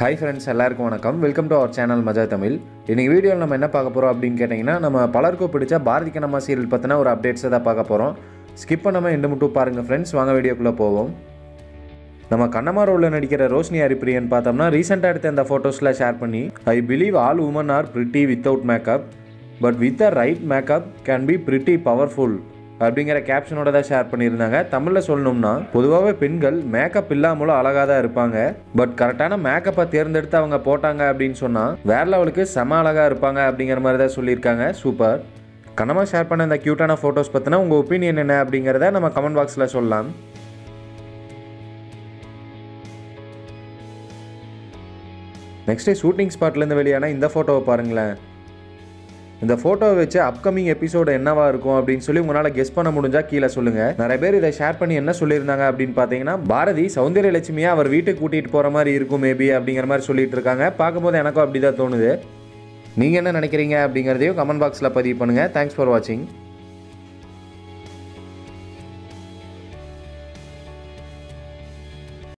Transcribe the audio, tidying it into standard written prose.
Hi friends, எல்லாருக்கும் வணக்கம். Welcome to our channel மஜா தமிழ். இன்றைக்கி வீடியோவில் நம்ம என்ன பார்க்க போகிறோம் அப்படின்னு கேட்டிங்கன்னா, நம்ம பலருக்கும் பிடிச்ச பாரதி கண்ணம்மா சீரியல் பற்றின ஒரு அப்டேட்ஸை தான் பார்க்க போகிறோம். ஸ்கிப் பண்ணாமல் எண்டு மட்டும் பாருங்கள் ஃப்ரெண்ட்ஸ். வாங்க வீடியோக்குள்ளே போவோம். நம்ம கண்ணம்மா ரோலில் நடிக்கிற ரோஷினி ஹரிப்பிரியன் பார்த்தோம்னா ரீசெண்டாக எடுத்த இந்த ஃபோட்டோஸில் ஷேர் பண்ணி, I believe all women are pretty without makeup, but with the right makeup can be pretty powerful அப்படிங்கிற கேப்ஷனோட தான் ஷேர் பண்ணியிருந்தாங்க. தமிழில் சொல்லணும்னா, பொதுவாகவே பெண்கள் மேக்கப் இல்லாமலும் அழகாக தான் இருப்பாங்க, பட் கரெக்டான மேக்கப்பை தேர்ந்தெடுத்து அவங்க போட்டாங்க அப்படின்னு சொன்னால் வேற லெவலுக்கு செம அழகாக இருப்பாங்க அப்படிங்கிற மாதிரி தான் சொல்லியிருக்காங்க. சூப்பர். கண்ணம்மா ஷேர் பண்ண இந்த க்யூட்டான ஃபோட்டோஸ் பற்றினா உங்கள் ஒப்பீனியன் என்ன அப்படிங்கிறத நம்ம கமெண்ட் பாக்ஸில் சொல்லலாம். நெக்ஸ்ட்டு ஷூட்டிங் ஸ்பாட்லேருந்து வெளியான இந்த ஃபோட்டோவை பாருங்களேன். இந்த ஃபோட்டோவை வச்சு அப்கமிங் எபிசோடு என்னவா இருக்கும் அப்படின்னு சொல்லி உங்களால் கெஸ் பண்ண முடிஞ்சால் கீழே சொல்லுங்கள். நிறைய பேர் இதை ஷேர் பண்ணி என்ன சொல்லியிருந்தாங்க அப்படின்னு பார்த்தீங்கன்னா, பாரதி சௌந்தர்யலட்சுமியை அவர் வீட்டுக்கு கூட்டிகிட்டு போகிற மாதிரி இருக்கும் மேபி அப்படிங்கிற மாதிரி சொல்லிட்டு இருக்காங்க. பார்க்கும்போது எனக்கும் அப்படி தான் தோணுது. நீங்கள் என்ன நினைக்கிறீங்க அப்படிங்கிறதையும் கமெண்ட் பாக்ஸில் பதிவு பண்ணுங்கள். தேங்க்ஸ் ஃபார் வாட்சிங்.